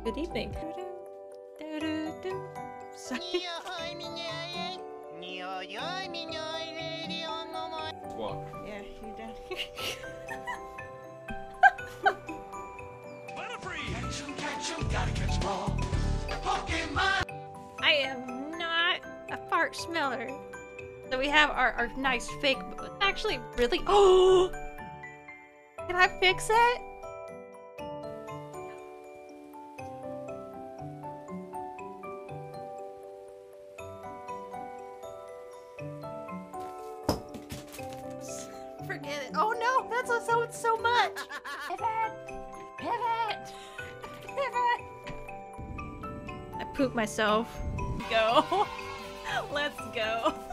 Good evening. Sorry. What? Yeah, you're done. Gotta catch 'em all. Pokemon! I am not a fart smeller. So we have our nice fake. Actually, really. Oh! Can I fix it? Forget it. Oh no, that's so much. Pivot, pivot, pivot. I pooped myself. Go. Let's go.